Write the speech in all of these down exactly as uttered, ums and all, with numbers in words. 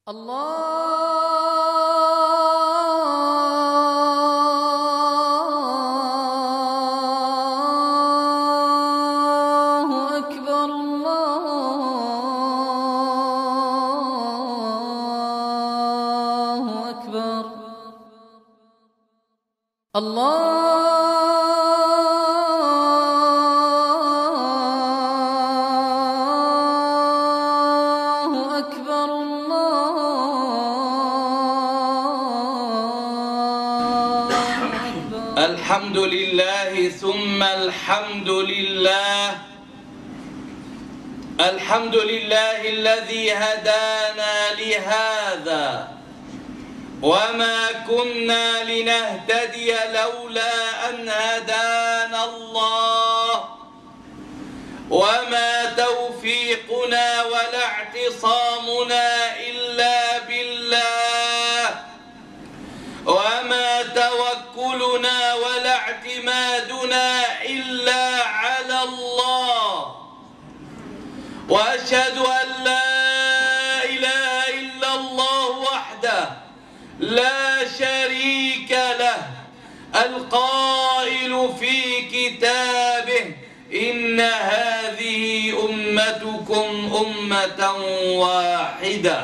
الله أكبر الله أكبر الله أكبر الله أكبر. الحمد لله ثم الحمد لله الحمد لله الذي هدانا لهذا وما كنا لنهتدي لولا أن هدانا الله وما توفيقنا ولا اعتصامنا إلا بالله وما توكلنا ولا اعتمادنا إلا على الله وأشهد أن لا إله إلا الله وحده لا شريك له القائل في كتابه إن هذه أمتكم أمة واحدة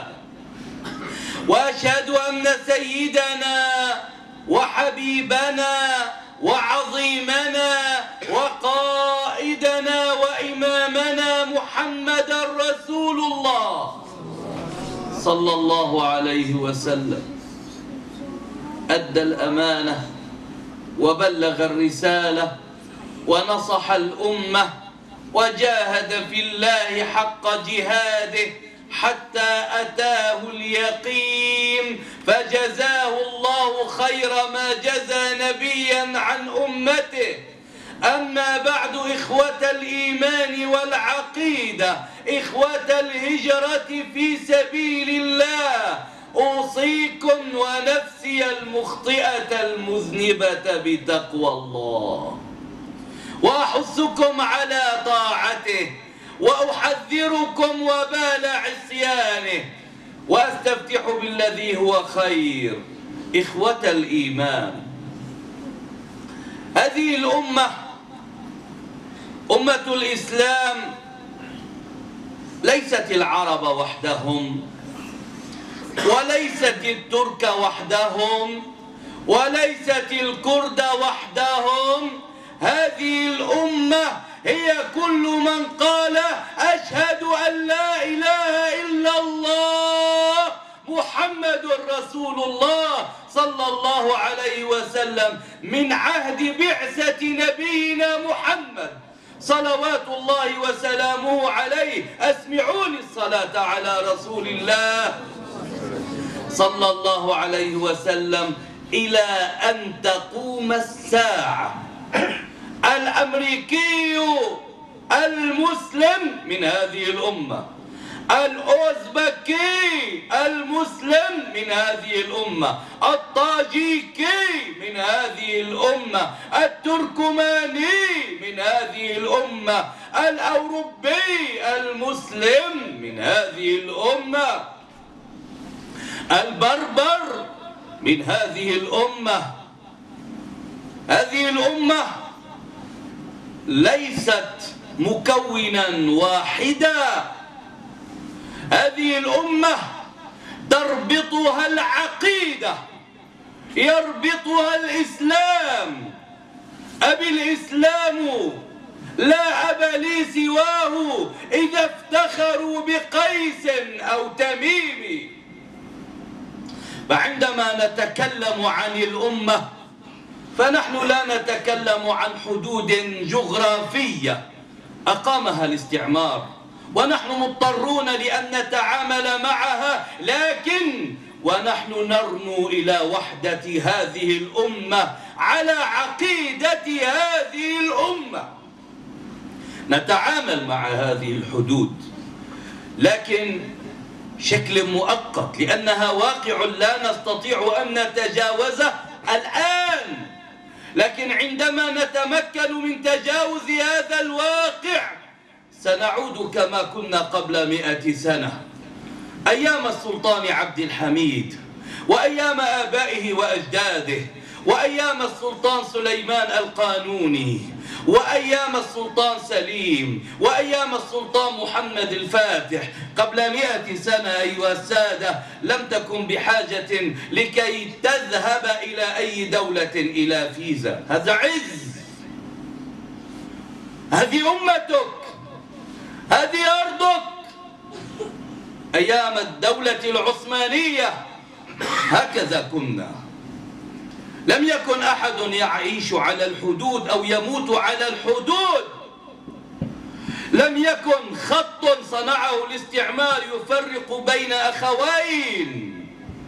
وأشهد أن سيدنا وحبيبنا وعظيمنا وقائدنا وإمامنا محمدا رسول الله صلى الله عليه وسلم أدى الأمانة وبلغ الرسالة ونصح الأمة وجاهد في الله حق جهاده حتى أتاه اليقين فجزاه الله خير ما جزى نبيا عن أمته. أما بعد إخوة الإيمان والعقيدة إخوة الهجرة في سبيل الله أوصيكم ونفسي المخطئة المذنبة بتقوى الله وأحثكم على طاعته وأحذركم وبال عصيانه وأستفتح بالذي هو خير. إخوة الإيمان هذه الأمة أمة الإسلام ليست العرب وحدهم وليست الترك وحدهم وليست الكرد وحدهم. هذه الأمة هي كل من قال أشهد أن لا إله إلا الله محمد رسول الله صلى الله عليه وسلم من عهد بعثة نبينا محمد صلوات الله وسلامه عليه. أسمعوني الصلاة على رسول الله صلى الله عليه وسلم إلى أن تقوم الساعة. الأمريكي المسلم من هذه الأمة، الأوزبكي المسلم من هذه الأمة، الطاجيكي من هذه الأمة، التركماني من هذه الأمة، الأوروبي المسلم من هذه الأمة، البربر من هذه الأمة. هذه الأمة ليست مكونا واحدا، هذه الأمة تربطها العقيدة يربطها الإسلام. أبي الإسلام لا أب لي سواه إذا افتخروا بقيس أو تميم. فعندما نتكلم عن الأمة فنحن لا نتكلم عن حدود جغرافية أقامها الاستعمار ونحن مضطرون لأن نتعامل معها، لكن ونحن نرنو إلى وحدة هذه الأمة على عقيدة هذه الأمة. نتعامل مع هذه الحدود لكن شكل مؤقت لأنها واقع لا نستطيع أن نتجاوزه الآن، لكن عندما نتمكن من تجاوز هذا الواقع سنعود كما كنا قبل مئة سنة. أيام السلطان عبد الحميد، وأيام آبائه وأجداده، وأيام السلطان سليمان القانوني، وأيام السلطان سليم، وأيام السلطان محمد الفاتح قبل مئة سنة أيها السادة، لم تكن بحاجة لكي تذهب إلى أي دولة إلى فيزا. هذا عز، هذه أمتك، هذه أرضك. أيام الدولة العثمانية هكذا كنا، لم يكن أحد يعيش على الحدود أو يموت على الحدود، لم يكن خط صنعه الاستعمار يفرق بين أخوين.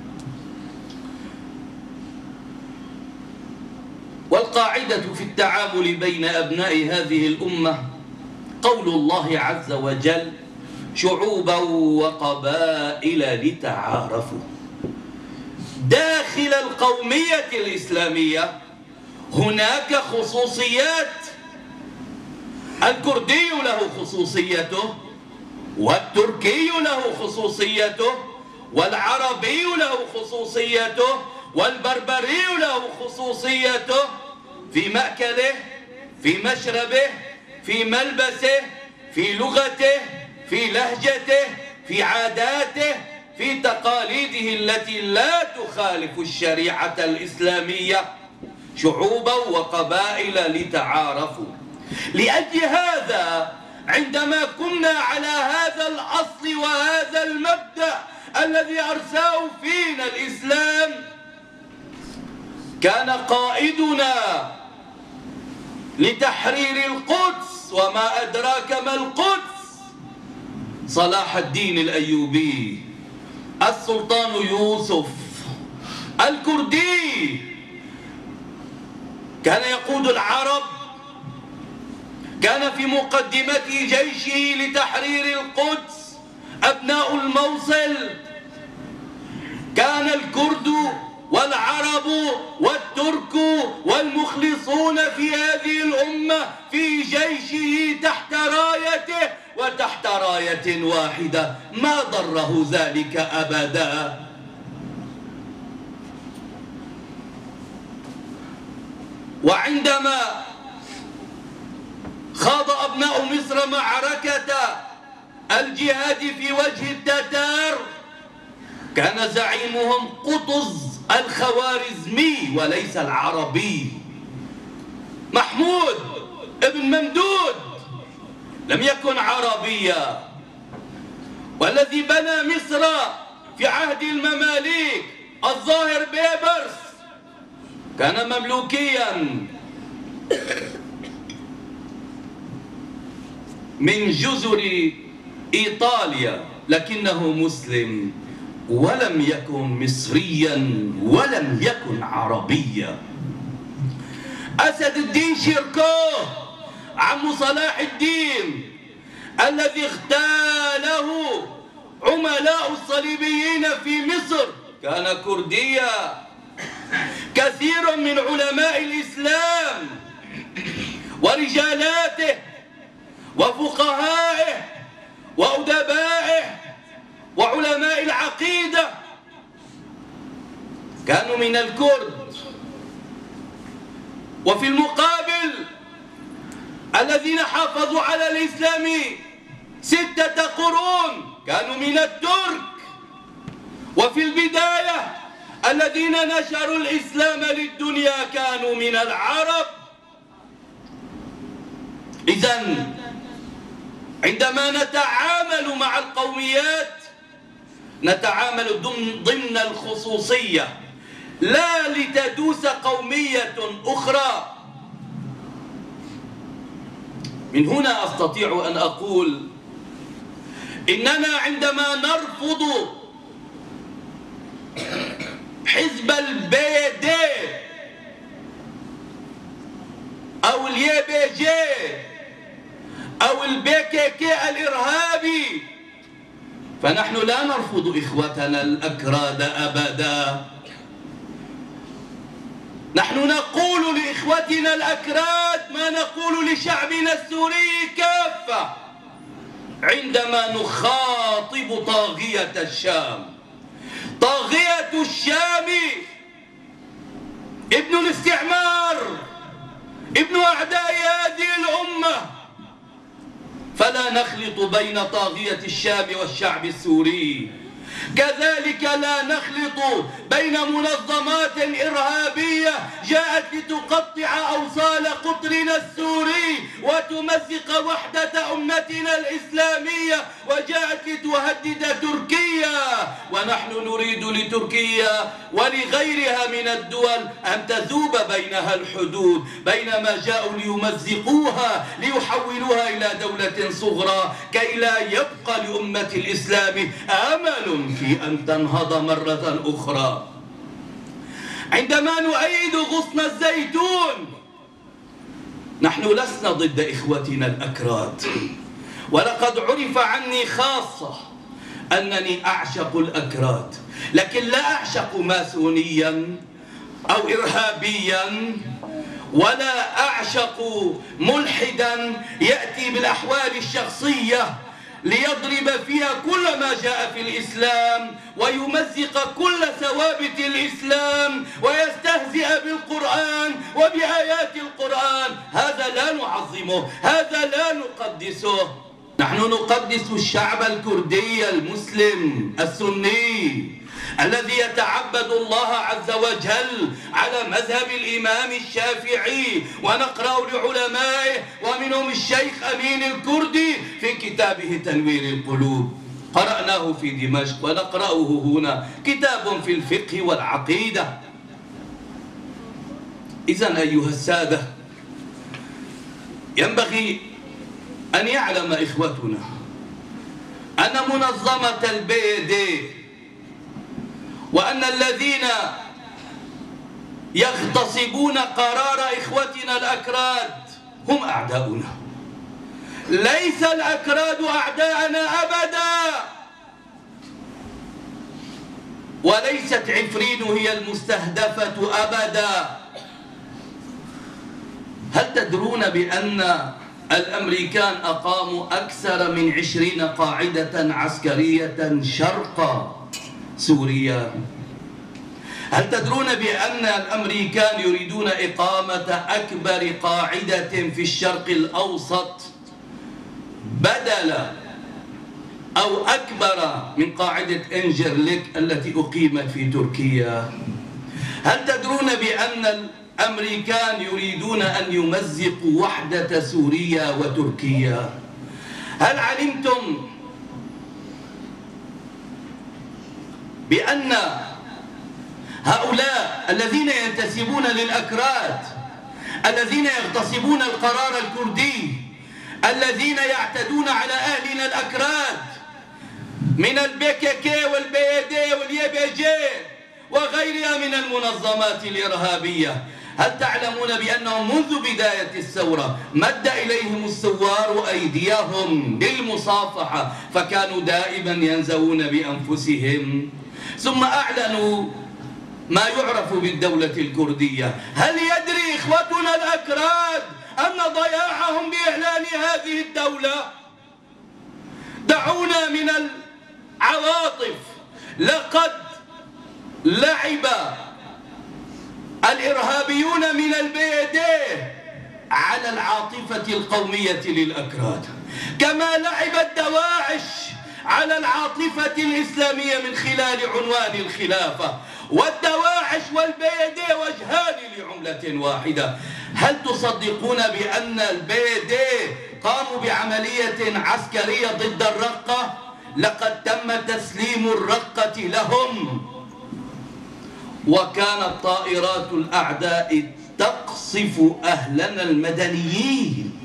والقاعدة في التعامل بين أبناء هذه الأمة قول الله عز وجل: شعوبا وقبائل لتعارفوا. داخل القومية الإسلامية هناك خصوصيات، الكردي له خصوصيته، والتركي له خصوصيته، والعربي له خصوصيته، والبربري له خصوصيته في مأكله، في مشربه، في ملبسه، في لغته، في لهجته، في عاداته، في تقاليده التي لا تخالف الشريعة الإسلامية. شعوبا وقبائل لتعارفوا. لأجل هذا عندما كنا على هذا الأصل وهذا المبدأ الذي أرساه فينا الإسلام، كان قائدنا لتحرير القدس، وما أدراك ما القدس، صلاح الدين الأيوبي، السلطان يوسف الكردي، كان يقود العرب، كان في مقدمة جيشه لتحرير القدس أبناء الموصل، كان الكرد والعرب والترك والمخلصون في هذه الأمة في جيشه تحت رايته وتحت راية واحدة، ما ضره ذلك أبدا. وعندما خاض أبناء مصر معركة الجهاد في وجه التتار، كان زعيمهم قطز الخوارزمي وليس العربي، محمود ابن ممدود، لم يكن عربيا. والذي بنى مصر في عهد المماليك الظاهر بيبرس كان مملوكيا من جزر إيطاليا، لكنه مسلم ولم يكن مصريا ولم يكن عربيا. أسد الدين شيركو عم صلاح الدين الذي اغتاله عملاء الصليبيين في مصر كان كرديا. كثير من علماء الإسلام ورجالاته وفقهائه وأدبائه وعلماء العقيدة كانوا من الكرد. وفي المقابل الذين حافظوا على الإسلام ستة قرون كانوا من الترك. وفي البداية الذين نشروا الإسلام للدنيا كانوا من العرب. إذن عندما نتعامل مع القوميات نتعامل ضمن الخصوصية، لا لتدوس قومية أخرى. من هنا أستطيع أن أقول إننا عندما نرفض حزب البي دي أو اليي بي جي أو البي كي كي الإرهابي، فنحن لا نرفض إخوتنا الأكراد أبدا. نحن نقول لإخوتنا الأكراد ما نقول لشعبنا السوري كافة. عندما نخاطب طاغية الشام. طاغية الشام ابن الاستعمار، ابن أعداء هذه الأمة، فلا نخلط بين طاغية الشام والشعب السوري. كذلك لا نخلط بين منظمات إرهابية جاءت لتقطع أوصال قطرنا السوري وتمزق وحدة أمتنا الإسلامية، وجاءت لتهدد تركيا، ونحن نريد لتركيا ولغيرها من الدول أن تذوب بينها الحدود، بينما جاءوا ليمزقوها ليحولوها إلى دولة صغرى كي لا يبقى لأمة الإسلام أمل في أن تنهض مرة أخرى. عندما نؤيد غصن الزيتون نحن لسنا ضد إخوتنا الأكراد، ولقد عرف عني خاصة أنني أعشق الأكراد، لكن لا أعشق ماسونيا أو إرهابيا، ولا أعشق ملحدا يأتي بالأحوال الشخصية ليضرب فيها كل ما جاء في الإسلام ويمزق كل ثوابت الإسلام ويستهزئ بالقرآن وبآيات القرآن. هذا لا نعظمه، هذا لا نقدسه. نحن نقدس الشعب الكردي المسلم السني الذي يتعبد الله عز وجل على مذهب الإمام الشافعي، ونقرأ لعلمائه ومنهم الشيخ أمين الكردي في كتابه تنوير القلوب، قرأناه في دمشق ونقرأه هنا، كتاب في الفقه والعقيدة. إذن أيها السادة، ينبغي أن يعلم إخوتنا أن منظمة البي دي وأن الذين يغتصبون قرار إخوتنا الأكراد هم أعداؤنا. ليس الأكراد أعداءنا أبدا، وليست عفرين هي المستهدفة أبدا. هل تدرون بأن الأمريكان أقاموا أكثر من عشرين قاعدة عسكرية شرق سوريا؟ هل تدرون بأن الأمريكان يريدون إقامة أكبر قاعدة في الشرق الأوسط بدل أو أكبر من قاعدة إنجرليك التي أقيمت في تركيا؟ هل تدرون بأن الأمريكان يريدون أن يمزقوا وحدة سوريا وتركيا؟ هل علمتم بأن هؤلاء الذين ينتسبون للأكراد، الذين يغتصبون القرار الكردي، الذين يعتدون على أهلنا الأكراد من البي كي كي والبي دي واليي بي جي وغيرها من المنظمات الإرهابية، هل تعلمون بأنهم منذ بداية الثورة مد إليهم الثوار أيديهم للمصافحة، فكانوا دائما ينزوون بأنفسهم، ثم أعلنوا ما يعرف بالدولة الكردية. هل يدري إخوتنا الأكراد أن ضياعهم بإعلان هذه الدولة؟ دعونا من العواطف. لقد لعب الإرهابيون من البيدي على العاطفة القومية للأكراد، كما لعب الدواعش على العاطفة الإسلامية من خلال عنوان الخلافة. والدواعش والبيدي وجهان لعملة واحدة. هل تصدقون بأن البيدي قاموا بعملية عسكرية ضد الرقة؟ لقد تم تسليم الرقة لهم، وكانت طائرات الأعداء تقصف أهلنا المدنيين.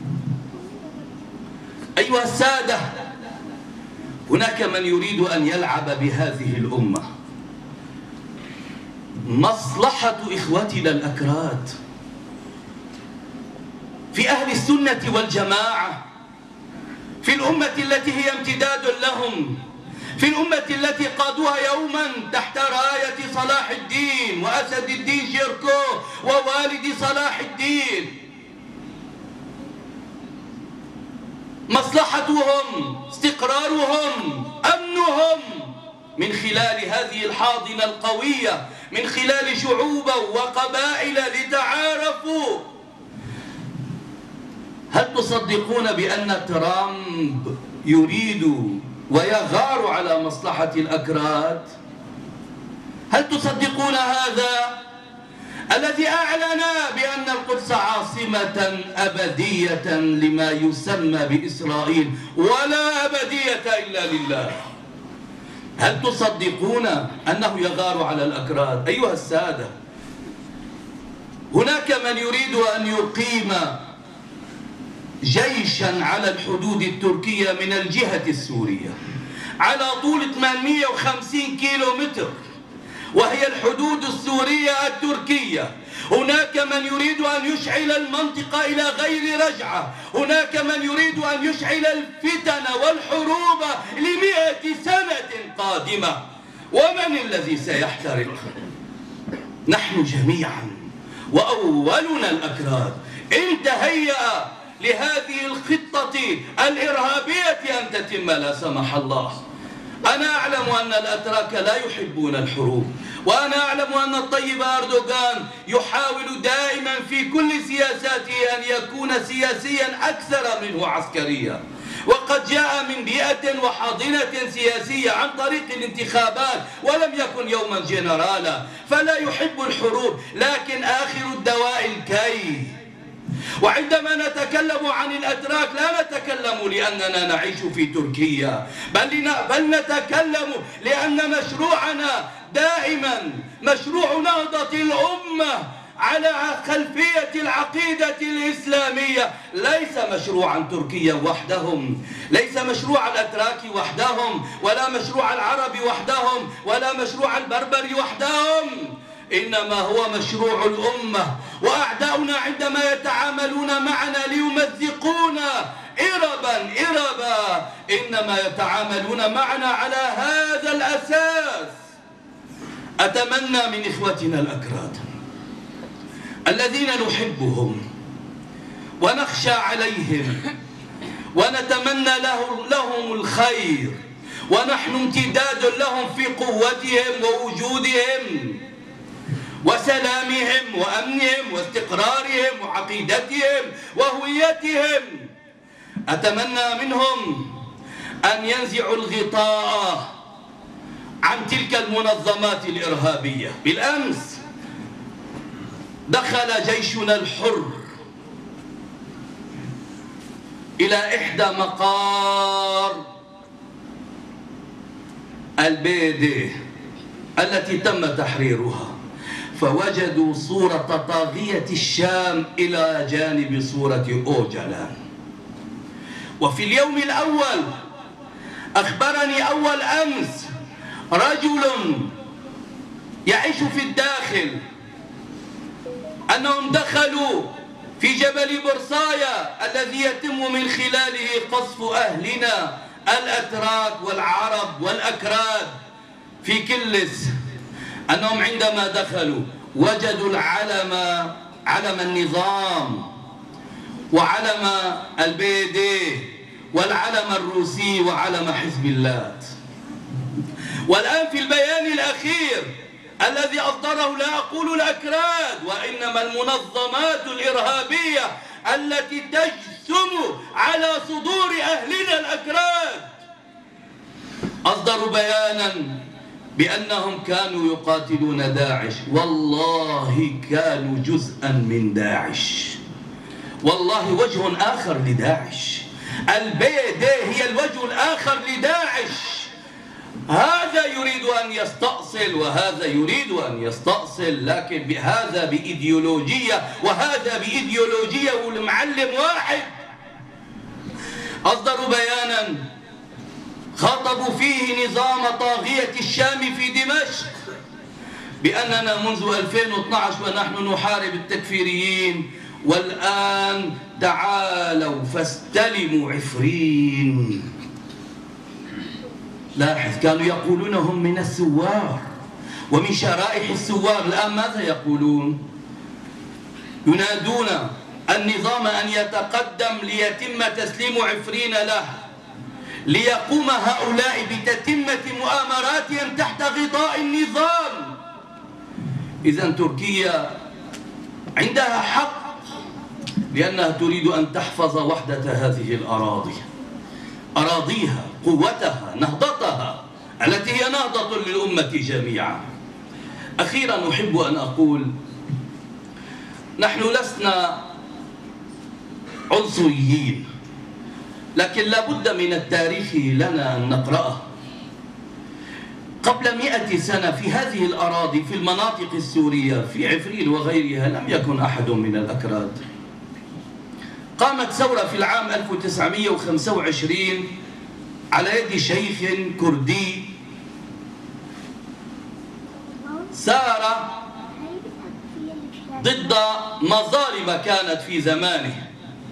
أيها السادة، هناك من يريد أن يلعب بهذه الأمة. مصلحة إخوتنا الأكراد في أهل السنة والجماعة، في الأمة التي هي امتداد لهم، في الأمة التي قادوها يوما تحت راية صلاح الدين وأسد الدين شيركو ووالد صلاح الدين. مصلحتهم، استقرارهم، أمنهم من خلال هذه الحاضنة القوية، من خلال شعوبا وقبائل لتعارفوا. هل تصدقون بأن ترامب يريد ويغار على مصلحة الأكراد؟ هل تصدقون هذا؟ الذي أعلن بأن القدس عاصمة أبدية لما يسمى بإسرائيل، ولا أبدية إلا لله. هل تصدقون أنه يغار على الأكراد؟ أيها السادة، هناك من يريد أن يقيم جيشا على الحدود التركية من الجهة السورية على طول ثمانمئة وخمسين كيلو متر، وهي الحدود السورية التركية. هناك من يريد أن يشعل المنطقة إلى غير رجعة، هناك من يريد أن يشعل الفتن والحروب لمئة سنة قادمة. ومن الذي سيحترق؟ نحن جميعا، وأولنا الأكراد. إن تهيأ لهذه الخطة الإرهابية أن تتم لا سمح الله. أنا أعلم أن الأتراك لا يحبون الحروب، وأنا أعلم أن الطيب أردوغان يحاول دائما في كل سياساته أن يكون سياسيا أكثر منه عسكريا، وقد جاء من بيئة وحاضنة سياسية عن طريق الانتخابات ولم يكن يوما جنرالا، فلا يحب الحروب، لكن آخر الدواء الكي. وعندما نتكلم عن الأتراك لا نتكلم لأننا نعيش في تركيا، بل, بل نتكلم لأن مشروعنا دائما مشروع نهضة الأمة على خلفية العقيدة الإسلامية، ليس مشروعا تركيا وحدهم، ليس مشروع الأتراك وحدهم، ولا مشروع العرب وحدهم، ولا مشروع البربر وحدهم، إنما هو مشروع الأمة. وأعداؤنا عندما يتعاملون معنا ليمزقونا إربا إربا إنما يتعاملون معنا على هذا الأساس. أتمنى من إخوتنا الأكراد الذين نحبهم ونخشى عليهم ونتمنى لهم الخير، ونحن امتداد لهم في قوتهم ووجودهم وسلامهم وأمنهم واستقرارهم وعقيدتهم وهويتهم. أتمنى منهم أن ينزعوا الغطاء عن تلك المنظمات الإرهابية. بالأمس دخل جيشنا الحر إلى إحدى مقار البيدي التي تم تحريرها، فوجدوا صورة طاغية الشام إلى جانب صورة أوجلان. وفي اليوم الأول أخبرني أول أمس رجل يعيش في الداخل أنهم دخلوا في جبل برصايا الذي يتم من خلاله قصف أهلنا الأتراك والعرب والأكراد في كلس، أنهم عندما دخلوا وجدوا العلم، علم النظام وعلم البيدي والعلم الروسي وعلم حزب الله. والآن في البيان الأخير الذي أصدره لا أقول الأكراد وإنما المنظمات الإرهابية التي تجثم على صدور أهلنا الأكراد، أصدروا بيانا بأنهم كانوا يقاتلون داعش. والله كانوا جزءا من داعش، والله وجه آخر لداعش. البيدي هي الوجه الآخر لداعش. هذا يريد أن يستأصل وهذا يريد أن يستأصل، لكن هذا بإيديولوجية وهذا بإيديولوجية والمعلم واحد. أصدروا بيانا خاطبوا فيه نظام طاغية الشام في دمشق بأننا منذ ألفين واثني عشر ونحن نحارب التكفيريين، والآن تعالوا فاستلموا عفرين. لاحظ، كانوا يقولون هم من الثوار ومن شرائح الثوار، الآن ماذا يقولون؟ ينادون النظام أن يتقدم ليتم تسليم عفرين له، ليقوم هؤلاء بتتمة مؤامراتهم تحت غطاء النظام. إذن تركيا عندها حق، لأنها تريد أن تحفظ وحدة هذه الأراضي، أراضيها، قوتها، نهضتها التي هي نهضة للأمة جميعا. أخيرا أحب أن أقول نحن لسنا عنصريين، لكن لا بد من التاريخ لنا أن نقرأه. قبل مئة سنة في هذه الأراضي، في المناطق السورية، في عفرين وغيرها، لم يكن أحد من الأكراد. قامت ثورة في العام ألف وتسعمئة وخمسة وعشرين على يد شيخ كردي سار ضد مظالم كانت في زمانه،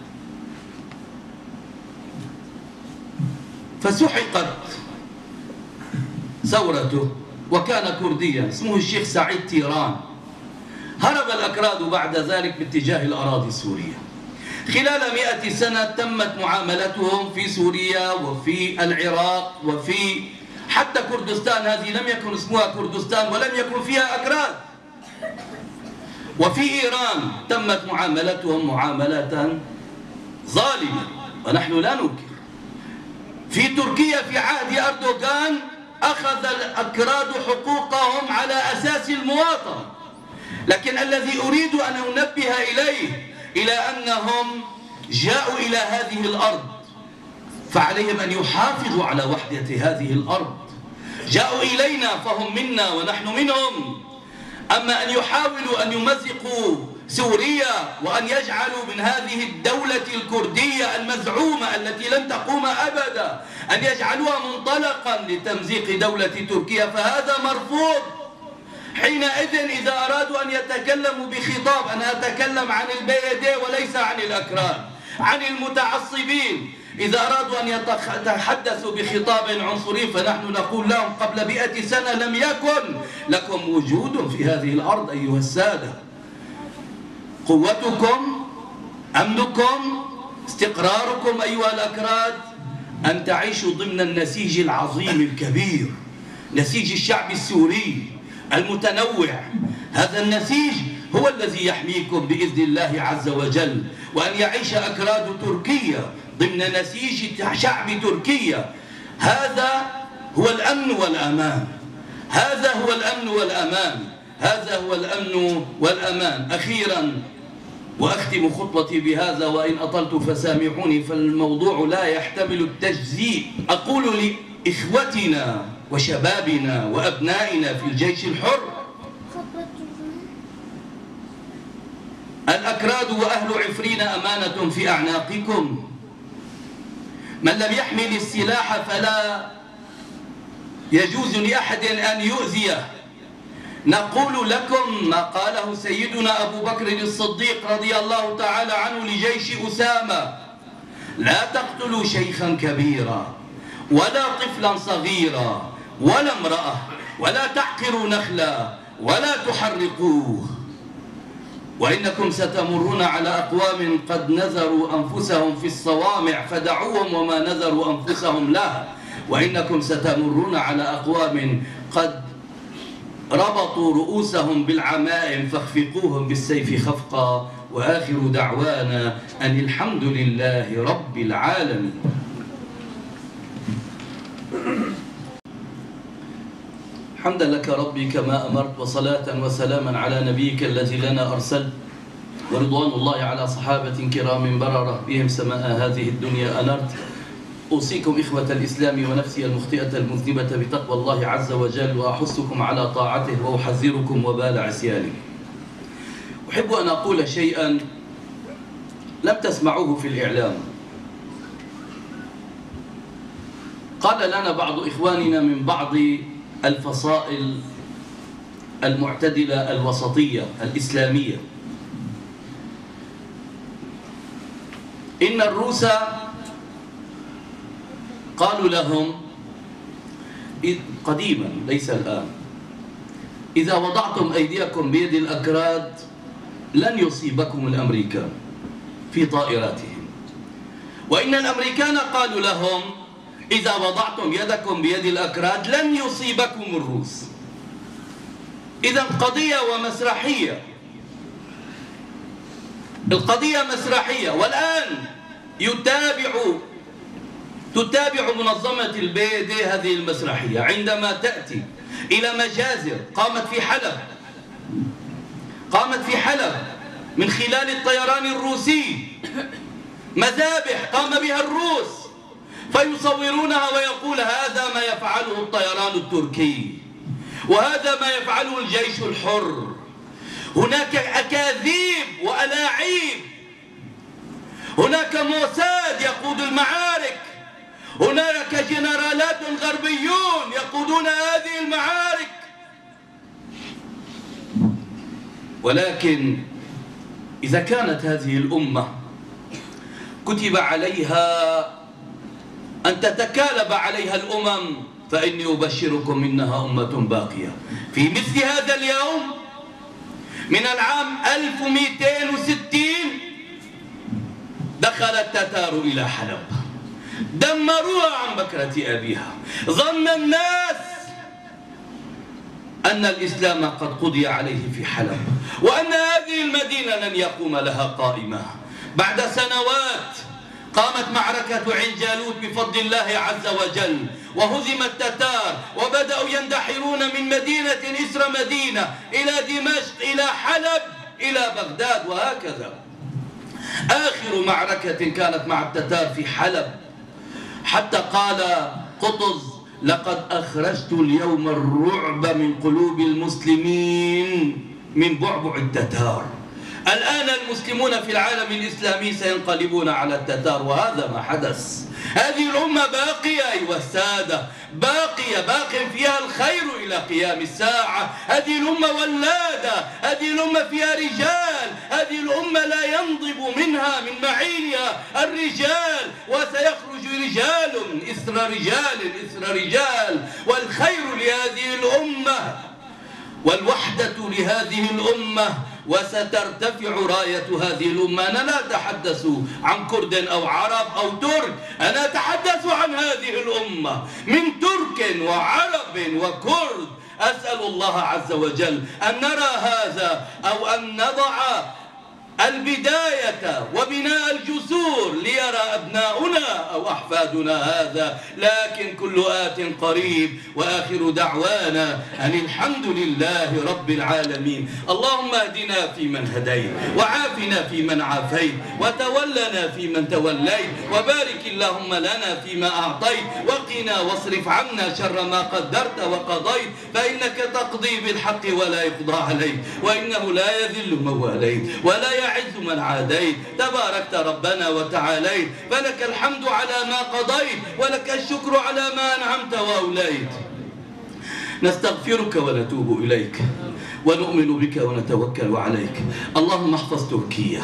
فسحقت ثورته، وكان كرديا اسمه الشيخ سعيد تيران. هرب الأكراد بعد ذلك باتجاه الأراضي السورية. خلال مئة سنة تمت معاملتهم في سوريا وفي العراق وفي حتى كردستان، هذه لم يكن اسمها كردستان ولم يكن فيها أكراد. وفي إيران تمت معاملتهم معاملة ظالمة، ونحن لا ننكر. في تركيا في عهد أردوغان أخذ الأكراد حقوقهم على أساس المواطنة، لكن الذي أريد أن أنبه إليه إلى أنهم جاءوا إلى هذه الأرض، فعليهم أن يحافظوا على وحدة هذه الأرض. جاءوا إلينا فهم منا ونحن منهم. أما أن يحاولوا أن يمزقوا سوريا وأن يجعلوا من هذه الدولة الكردية المزعومة التي لن تقوم أبدا أن يجعلوها منطلقا لتمزيق دولة تركيا، فهذا مرفوض. حينئذ إذا أرادوا أن يتكلموا بخطاب، أنا أتكلم عن البيدي وليس عن الأكراد، عن المتعصبين، إذا أرادوا أن يتحدثوا بخطاب عنصري فنحن نقول لهم قبل مئة سنة لم يكن لكم وجود في هذه الأرض أيها السادة. قوتكم، أمنكم، استقراركم أيها الأكراد أن تعيشوا ضمن النسيج العظيم الكبير، نسيج الشعب السوري المتنوع. هذا النسيج هو الذي يحميكم بإذن الله عز وجل، وأن يعيش أكراد تركيا ضمن نسيج شعب تركيا. هذا هو الأمن والأمان، هذا هو الأمن والأمان، هذا هو الأمن والأمان. أخيرا وأختم خطبتي بهذا، وإن أطلت فسامحوني فالموضوع لا يحتمل التجزيء. أقول لإخوتنا وشبابنا وأبنائنا في الجيش الحر: الأكراد وأهل عفرين أمانة في أعناقكم، من لم يحمل السلاح فلا يجوز لأحد أن يؤذيه. نقول لكم ما قاله سيدنا أبو بكر الصديق رضي الله تعالى عنه لجيش أسامة: لا تقتلوا شيخا كبيرا ولا طفلا صغيرا ولا امرأة، ولا تحقروا نخلا ولا تحرقوه، وإنكم ستمرون على أقوام قد نذروا أنفسهم في الصوامع فدعوهم وما نذروا أنفسهم لها، وإنكم ستمرون على أقوام قد ربطوا رؤوسهم بالعمائم فاخفقوهم بالسيف خفقا. وآخر دعوانا أن الحمد لله رب العالمين. حمدا لك ربي كما أمرت، وصلاة وسلاما على نبيك الذي لنا أرسلت، ورضوان الله على صحابة كرام بررة بهم سماء هذه الدنيا أنرت. أوصيكم إخوة الإسلام ونفسي المخطئة المذنبة بتقوى الله عز وجل، وأحثكم على طاعته وأحذركم وبال عصيانه. أحب أن أقول شيئا لم تسمعوه في الإعلام. قال لنا بعض إخواننا من بعض الفصائل المعتدلة الوسطية الإسلامية إن الروس قالوا لهم قديما ليس الآن: إذا وضعتم أيديكم بيد الأكراد لن يصيبكم الأمريكان. في طائراتهم. وإن الأمريكان قالوا لهم: إذا وضعتم يدكم بيد الأكراد لن يصيبكم الروس. إذا قضية ومسرحية، القضية مسرحية. والآن يتابع تتابع منظمة البي دي هذه المسرحية عندما تأتي إلى مجازر قامت في حلب قامت في حلب من خلال الطيران الروسي، مذابح قام بها الروس، فيصورونها ويقول: هذا ما يفعله الطيران التركي، وهذا ما يفعله الجيش الحر. هناك أكاذيب وألاعيب، هناك موساد يقود المعارك، هناك جنرالات غربيون يقودون هذه المعارك. ولكن إذا كانت هذه الأمة كتب عليها أن تتكالب عليها الأمم، فإني أبشركم إنها أمة باقية. في مثل هذا اليوم من العام ألف ومئتين وستين دخل التتار إلى حلب، دمروها عن بكرة أبيها. ظن الناس أن الإسلام قد قضي عليه في حلب، وأن هذه المدينة لن يقوم لها قائمة. بعد سنوات قامت معركة عين جالوت بفضل الله عز وجل، وهزم التتار وبدأوا يندحرون من مدينة إسر مدينة إلى دمشق إلى حلب إلى بغداد، وهكذا. آخر معركة كانت مع التتار في حلب، حتى قال قطز: لقد أخرجت اليوم الرعب من قلوب المسلمين من بعبع التتار. الآن المسلمون في العالم الإسلامي سينقلبون على التتار، وهذا ما حدث. هذه الأمة باقية أيها السادة، باقية، باق فيها الخير إلى قيام الساعة. هذه الأمة ولادة، هذه الأمة فيها رجال، هذه الأمة لا ينضب منها من معينها الرجال، وسيخرج رجال إثر رجال إثر رجال. والخير لهذه الأمة والوحدة لهذه الأمة، وسترتفع راية هذه الأمة. أنا لا أتحدث عن كرد أو عرب أو ترك، أنا أتحدث عن هذه الأمة من ترك وعرب وكرد. أسأل الله عز وجل أن نرى هذا، أو أن نضع البداية وبناء الجسور ليرى أبناؤنا أو أحفادنا هذا، لكن كل آت قريب. وآخر دعوانا أن الحمد لله رب العالمين. اللهم اهدنا فيمن هديت، وعافنا فيمن عافيت، وتولنا فيمن توليت، وبارك اللهم لنا فيما أعطيت، وقنا واصرف عنا شر ما قدرت وقضيت، فإنك تقضي بالحق ولا يقضى عليك، وإنه لا يذل من واليت ولا يعز من عاديت، تباركت ربنا وتعاليت، فلك الحمد على ما قضيت، ولك الشكر على ما أنعمت وأوليت. نستغفرك ونتوب إليك، ونؤمن بك ونتوكل عليك. اللهم احفظ تركيا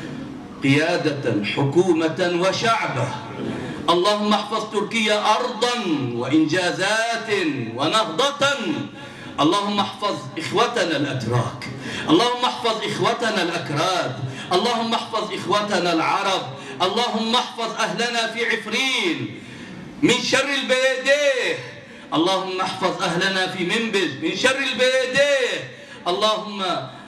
قيادة حكومة وشعبا. اللهم احفظ تركيا أرضا وإنجازات ونهضة. اللهم احفظ إخوتنا الأتراك، اللهم احفظ إخوتنا الأكراد، اللهم احفظ إخوتنا العرب، اللهم احفظ أهلنا في عفرين من شر البيديه، اللهم احفظ أهلنا في منبج من شر البيديه. اللهم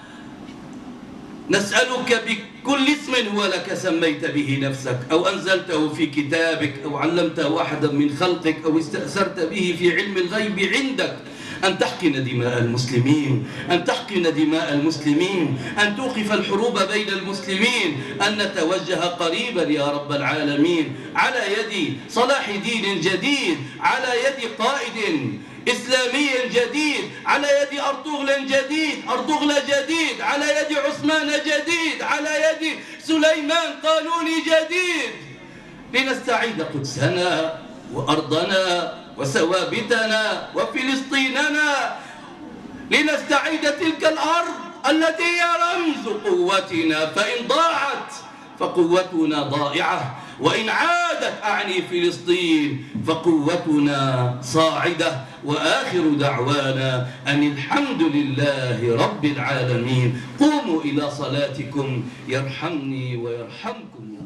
نسألك بكل اسم هو لك سميت به نفسك، أو أنزلته في كتابك، أو علمته أحدا من خلقك، أو استأثرت به في علم الغيب عندك، أن تحقن دماء المسلمين، أن تحقن دماء المسلمين، أن توقف الحروب بين المسلمين، أن نتوجه قريبا يا رب العالمين على يد صلاح دين جديد، على يد قائد إسلامي جديد، على يد أرطغرل جديد أرطغرل جديد، على يد عثمان جديد، على يد سليمان قانوني جديد، لنستعيد قدسنا وأرضنا وثوابتنا وفلسطيننا، لنستعيد تلك الأرض التي هي رمز قوتنا، فإن ضاعت فقوتنا ضائعة. وإن عادت أعني فلسطين فقوتنا صاعدة. وآخر دعوانا أن الحمد لله رب العالمين. قوموا إلى صلاتكم يرحمني ويرحمكم.